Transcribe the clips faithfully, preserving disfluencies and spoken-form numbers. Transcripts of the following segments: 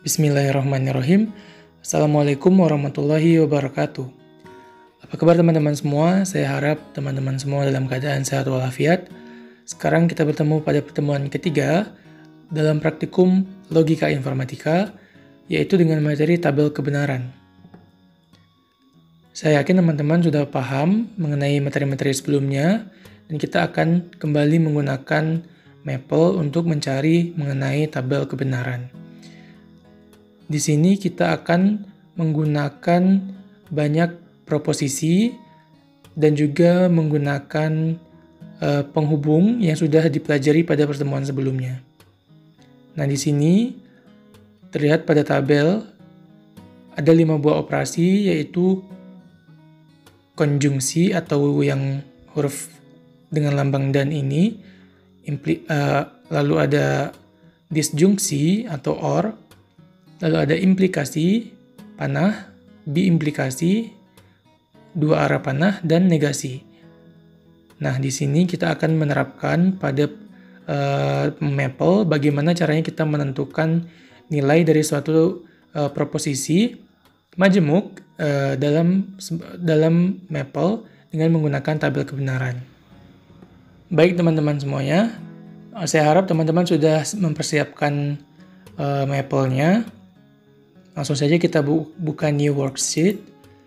Bismillahirrahmanirrahim. Assalamualaikum warahmatullahi wabarakatuh. Apa kabar teman-teman semua? Saya harap teman-teman semua dalam keadaan sehat walafiat. Sekarang kita bertemu pada pertemuan ketiga dalam praktikum logika informatika, yaitu dengan materi tabel kebenaran. Saya yakin teman-teman sudah paham mengenai materi-materi sebelumnya, dan kita akan kembali menggunakan Maple untuk mencari mengenai tabel kebenaran. Di sini kita akan menggunakan banyak proposisi dan juga menggunakan uh, penghubung yang sudah dipelajari pada pertemuan sebelumnya. Nah, di sini terlihat pada tabel ada lima buah operasi, yaitu konjungsi atau yang huruf dengan lambang dan ini, impli, uh, lalu ada disjungsi atau or, lalu ada implikasi, panah, biimplikasi, dua arah panah, dan negasi. Nah, di sini kita akan menerapkan pada uh, Maple bagaimana caranya kita menentukan nilai dari suatu uh, proposisi majemuk uh, dalam dalam Maple dengan menggunakan tabel kebenaran. Baik teman-teman semuanya, saya harap teman-teman sudah mempersiapkan uh, Maple-nya. Langsung saja kita bu buka new worksheet.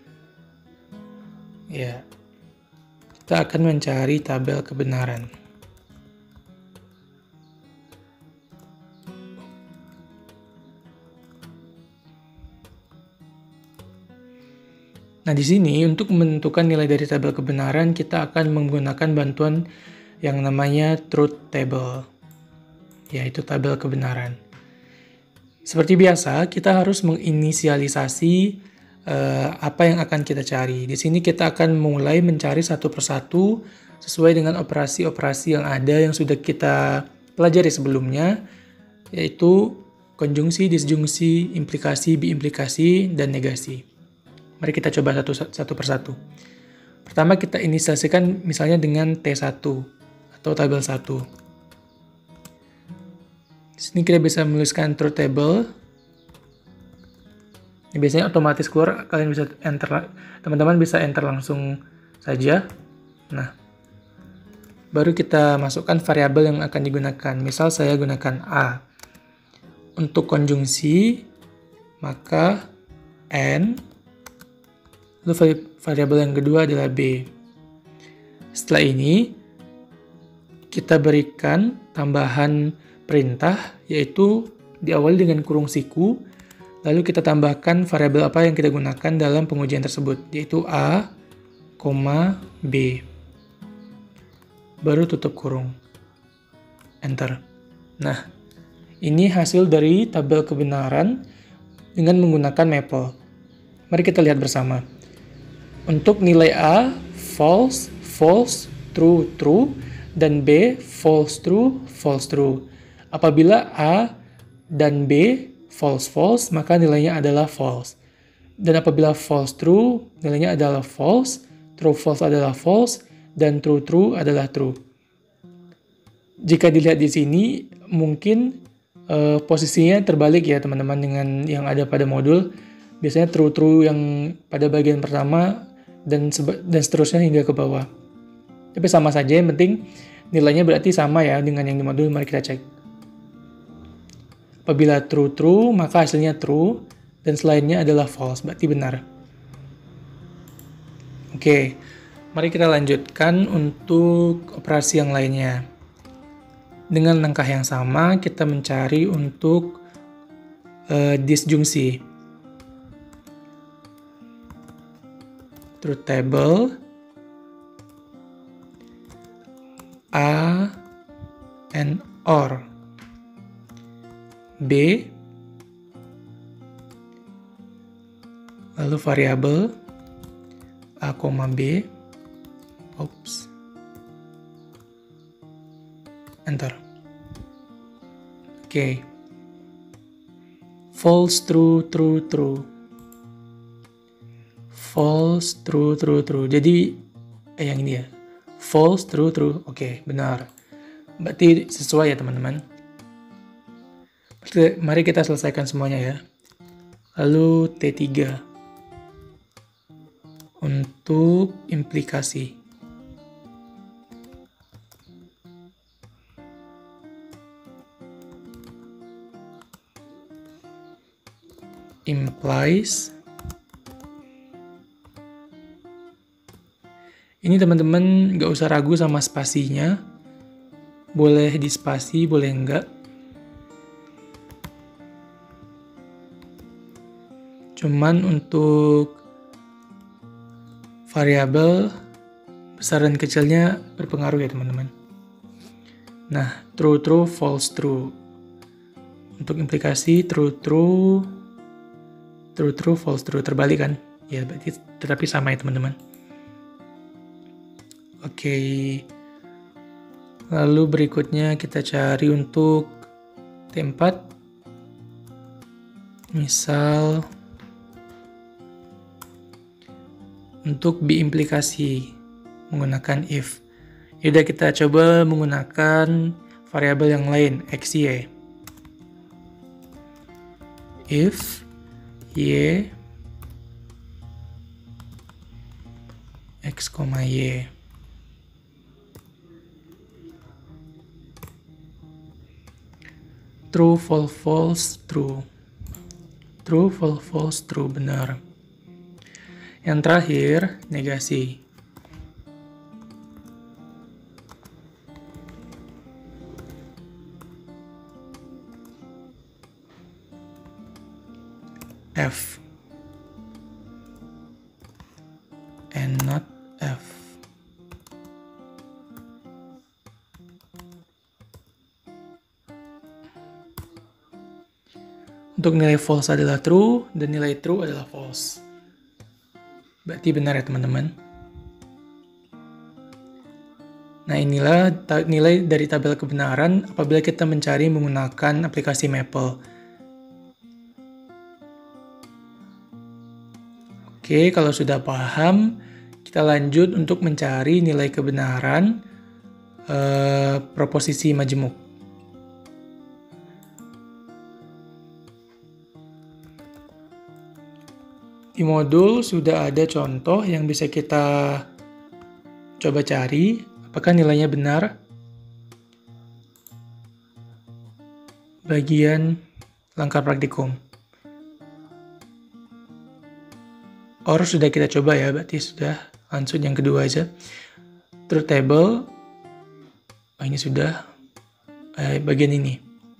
Ya, kita akan mencari tabel kebenaran. Nah, di sini untuk menentukan nilai dari tabel kebenaran, kita akan menggunakan bantuan yang namanya truth table, yaitu tabel kebenaran. Seperti biasa, kita harus menginisialisasi uh, apa yang akan kita cari. Di sini kita akan mulai mencari satu persatu sesuai dengan operasi-operasi yang ada yang sudah kita pelajari sebelumnya, yaitu konjungsi, disjungsi, implikasi, biimplikasi, dan negasi. Mari kita coba satu, satu persatu. Pertama kita inisialisasikan misalnya dengan T satu atau tabel satu. Di sini kita bisa menuliskan truth table. Ini biasanya otomatis keluar, kalian bisa enter, teman-teman bisa enter langsung saja. Nah, baru kita masukkan variabel yang akan digunakan. Misal saya gunakan A. Untuk konjungsi, maka N. Lalu variabel yang kedua adalah B. Setelah ini, kita berikan tambahan perintah, yaitu diawali dengan kurung siku, lalu kita tambahkan variabel apa yang kita gunakan dalam pengujian tersebut, yaitu A, B. Baru tutup kurung. Enter. Nah, ini hasil dari tabel kebenaran dengan menggunakan Maple. Mari kita lihat bersama. Untuk nilai A, false, false, true, true, dan B, false, true, false, true. Apabila A dan B false, false, maka nilainya adalah false. Dan apabila false, true, nilainya adalah false, true, false adalah false, dan true, true adalah true. Jika dilihat di sini, mungkin uh, posisinya terbalik ya teman-teman dengan yang ada pada modul. Biasanya true, true yang pada bagian pertama, dan, dan seterusnya hingga ke bawah. Tapi sama saja, yang penting nilainya berarti sama ya dengan yang di modul. Mari kita cek. Apabila true true, maka hasilnya true, dan selainnya adalah false, berarti benar. Oke, mari kita lanjutkan untuk operasi yang lainnya. Dengan langkah yang sama, kita mencari untuk uh, disjungsi. Truth table A and or B, lalu variabel A, B, oops, enter. Oke, okay. False, true, true, true, false, true, true, true. Jadi eh, yang ini ya, false, true, true. Oke, okay, benar. Berarti sesuai ya teman-teman. Mari kita selesaikan semuanya ya. Lalu T tiga. Untuk implikasi. Implies. Ini teman-teman nggak usah ragu sama spasinya. Boleh di spasi, boleh enggak. Cuman untuk variabel besar dan kecilnya berpengaruh ya teman-teman. Nah, true true, false true. Untuk implikasi true true, true true, false true, terbalik kan? Ya, berarti tetapi sama ya teman-teman. Oke. Lalu berikutnya kita cari untuk T empat. Misal untuk biimplikasi menggunakan if. Yaudah kita coba menggunakan variabel yang lain, x, y. If y x, y. True, false, false, true. True, false, false, true, benar. Yang terakhir, negasi. F. And not F. Untuk nilai false adalah true, dan nilai true adalah false. Berarti benar ya teman-teman. Nah inilah nilai dari tabel kebenaran apabila kita mencari menggunakan aplikasi Maple. Oke, kalau sudah paham, kita lanjut untuk mencari nilai kebenaran eh, proposisi majemuk. Di modul sudah ada contoh yang bisa kita coba cari, apakah nilainya benar. Bagian langkah praktikum. Or sudah kita coba ya, berarti sudah langsung yang kedua aja. Truth table, oh ini sudah, eh, bagian ini.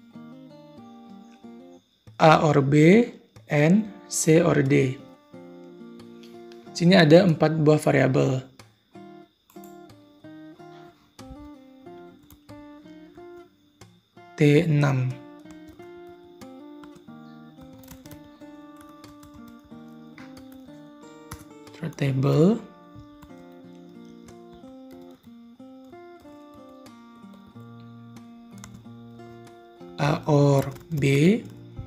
A or B, N, C or D. Sini ada empat buah variabel. T enam. Truth table. A or B.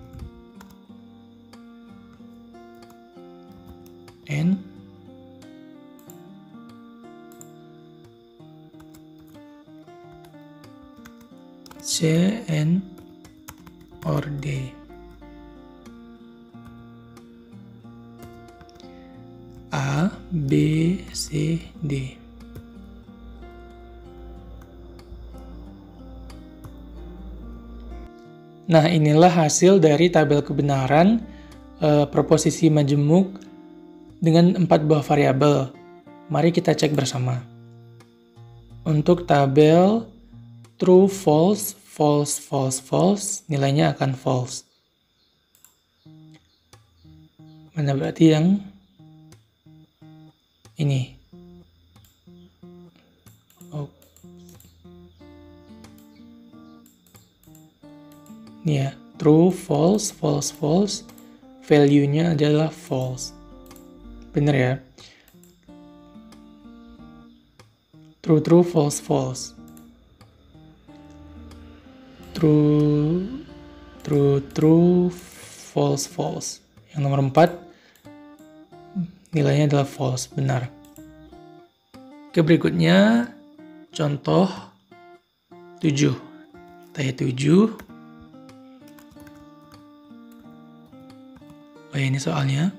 N. C, N, or D. A, B, C, D. Nah, inilah hasil dari tabel kebenaran eh, proposisi majemuk dengan empat buah variabel. Mari kita cek bersama. Untuk tabel true, false, false, false, false, nilainya akan false. Mana berarti yang ini? Oh. Ini ya, true, false, false, false, value-nya adalah false. Bener ya? True, true, false, false. True, true, true, false, false. Yang nomor empat, nilainya adalah false, benar. Oke, berikutnya, contoh tujuh. Tanya tujuh. Oh ya, ini soalnya.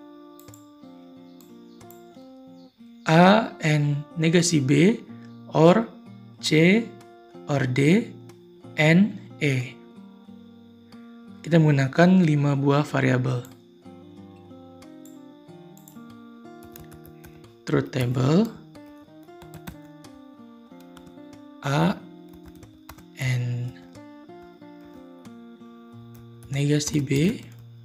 A and negasi B or C or D and E. Kita menggunakan lima buah variabel. Truth table, A and negasi B,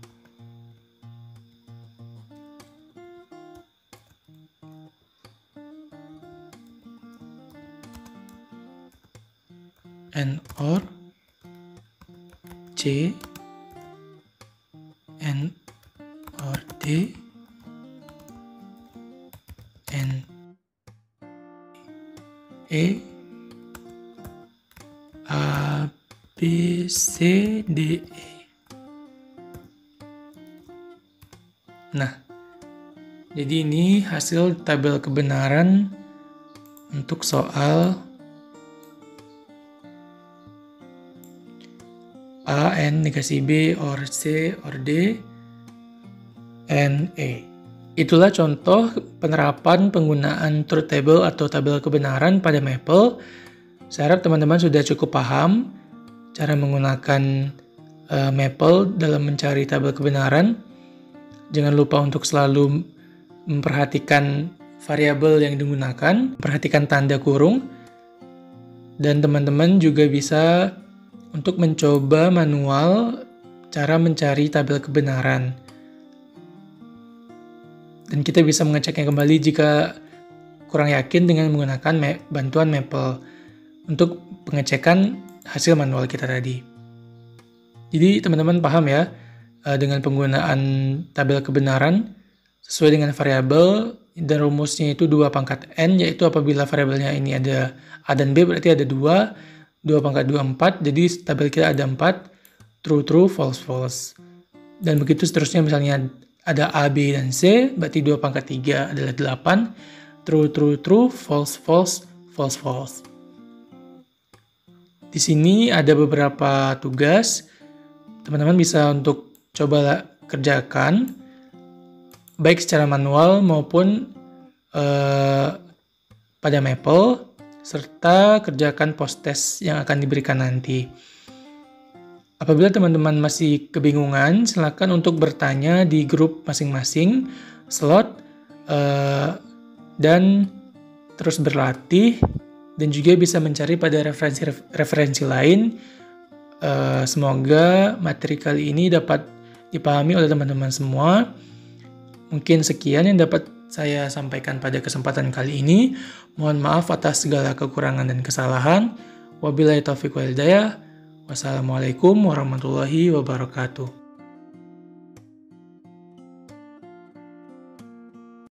and or C and or D and E, A, B, C, D, E. Nah, jadi ini hasil tabel kebenaran untuk soal A and negasi B or C or D and E. Itulah contoh penerapan penggunaan truth table atau tabel kebenaran pada Maple. Saya harap teman-teman sudah cukup paham cara menggunakan uh, Maple dalam mencari tabel kebenaran. Jangan lupa untuk selalu memperhatikan variabel yang digunakan, perhatikan tanda kurung, dan teman-teman juga bisa untuk mencoba manual cara mencari tabel kebenaran. Dan kita bisa mengeceknya kembali jika kurang yakin dengan menggunakan bantuan Maple untuk pengecekan hasil manual kita tadi. Jadi teman-teman paham ya, dengan penggunaan tabel kebenaran sesuai dengan variabel, dan rumusnya itu dua pangkat N, yaitu apabila variabelnya ini ada A dan B berarti ada dua, dua pangkat dua, empat, jadi tabel kita ada empat, true, true, false, false. Dan begitu seterusnya, misalnya ada A, B, dan C, berarti dua pangkat tiga adalah delapan, true, true, true, false, false, false, false. Di sini ada beberapa tugas, teman-teman bisa untuk coba kerjakan, baik secara manual maupun uh, pada Maple, serta kerjakan post-test yang akan diberikan nanti. Apabila teman-teman masih kebingungan, silakan untuk bertanya di grup masing-masing slot uh, dan terus berlatih, dan juga bisa mencari pada referensi-referensi lain. Uh, semoga materi kali ini dapat dipahami oleh teman-teman semua. Mungkin sekian yang dapat saya sampaikan pada kesempatan kali ini. Mohon maaf atas segala kekurangan dan kesalahan. Wabillahi taufiq wal hidayah. Wassalamualaikum warahmatullahi wabarakatuh.